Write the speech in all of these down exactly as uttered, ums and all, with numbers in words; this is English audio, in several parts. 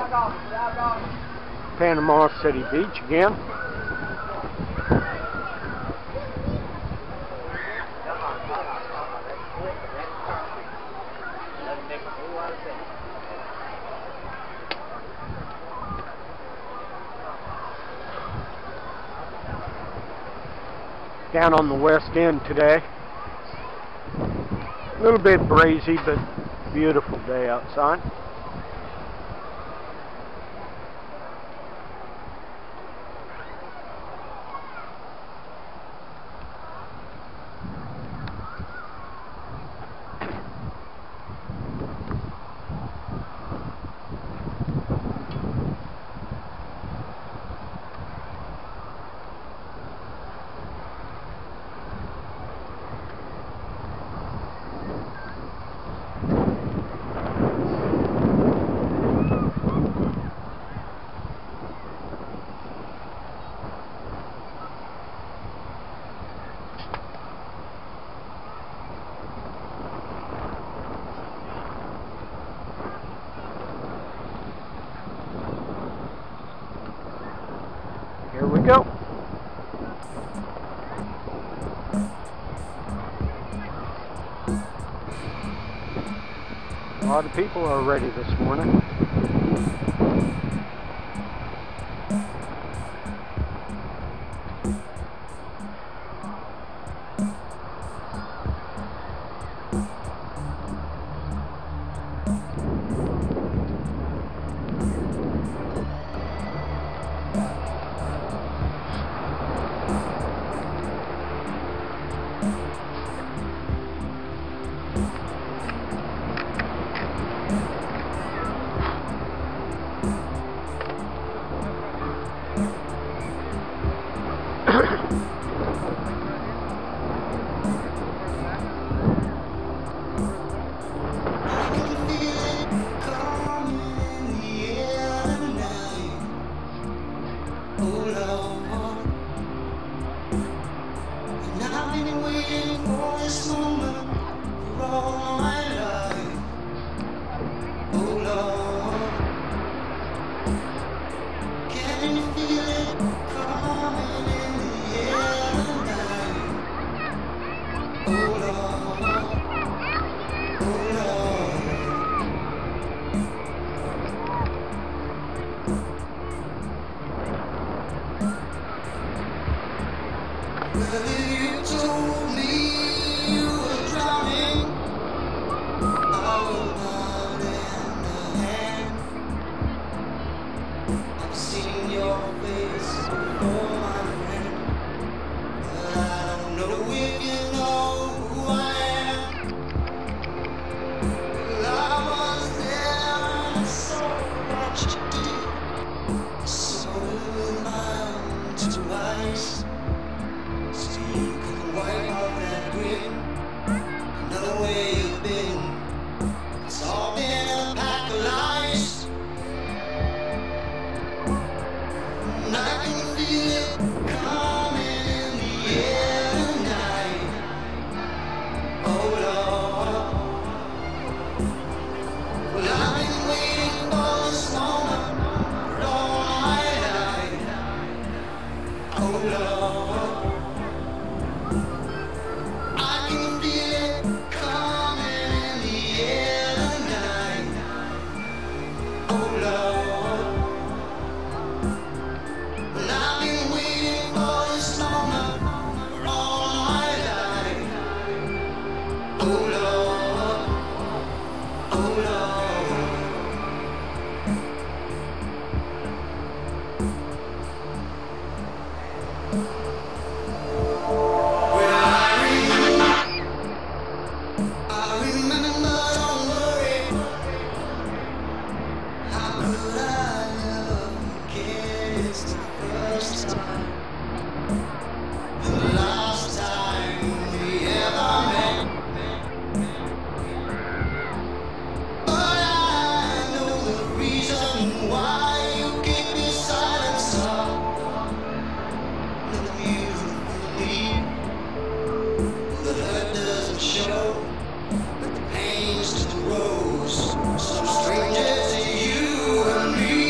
Panama City Beach again. Down on the west end today. A little bit breezy, but beautiful day outside. Here we go. A lot of people are ready this morning. You told me you were drowning. I will not lend a hand. I've seen your face before, my friend, but I don't know if you know who I am. Well, I was there and I saw what you did. I saw it with my own two eyes. So you can wipe off that grin. Another way you've been. It's all been a pack of lies. And I can feel it coming in the air tonight. Oh Lord. Well, I've been waiting for this moment for all my life. Oh Lord. But the pain's to the rose, so stranger to you and me.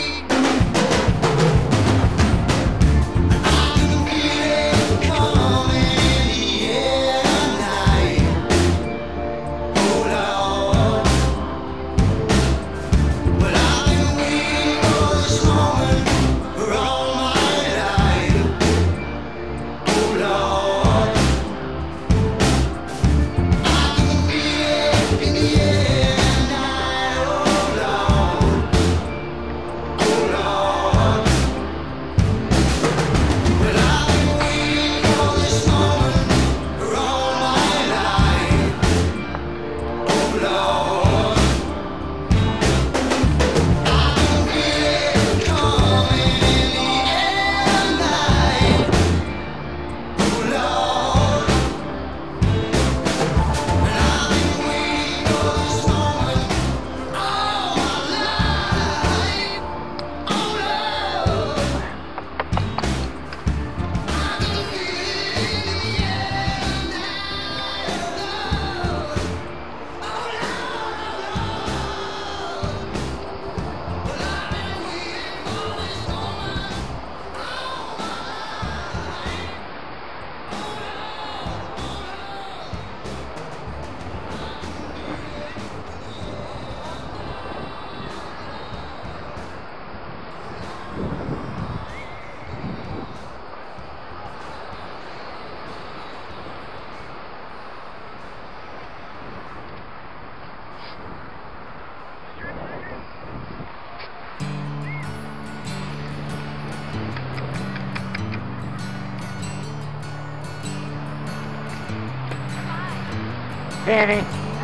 Penny.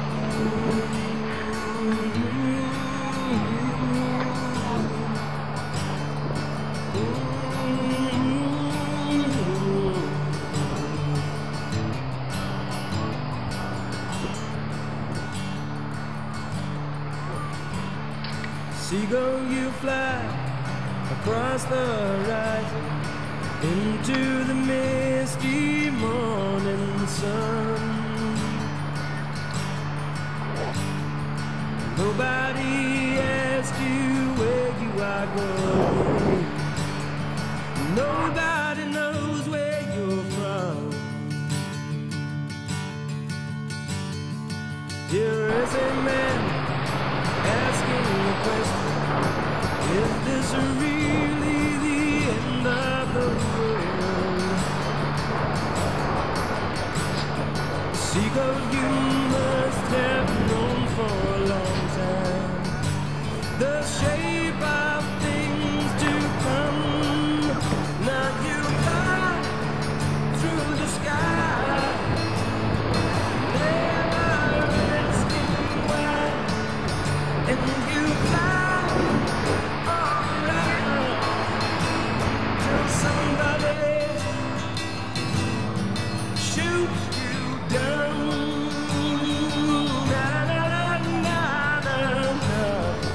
Seagull, you fly across the horizon into the misty morning sun. Nobody asks you where you are going. Nobody knows where you're from. Here is a man asking the question, is this really the end of the world? Seagull, you must have known for a long time the shape of things to come. Now you fly through the sky, never asking why, and you fly all around till somebody shoots you down. Na, na, na, na, na.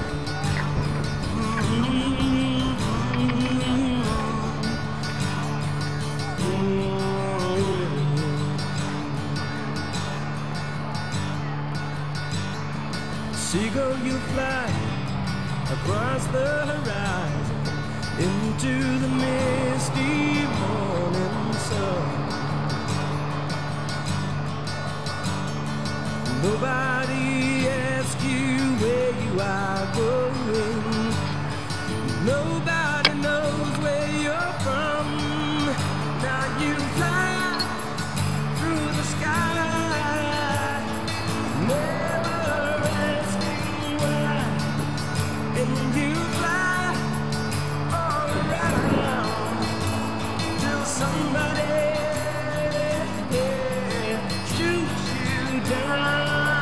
Seagull, you fly across the horizon into the misty morning sun. Nobody asks you where you are going. Nobody knows where you're from. Now you fly through the sky, never asking why, and you fly all around till somebody yeah, shoots you down.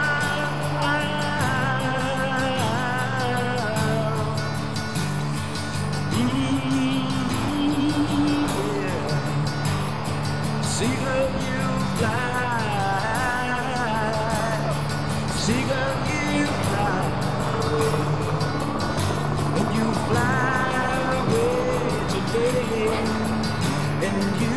Seagull, you fly. Seagull, you fly. And you fly away today. And you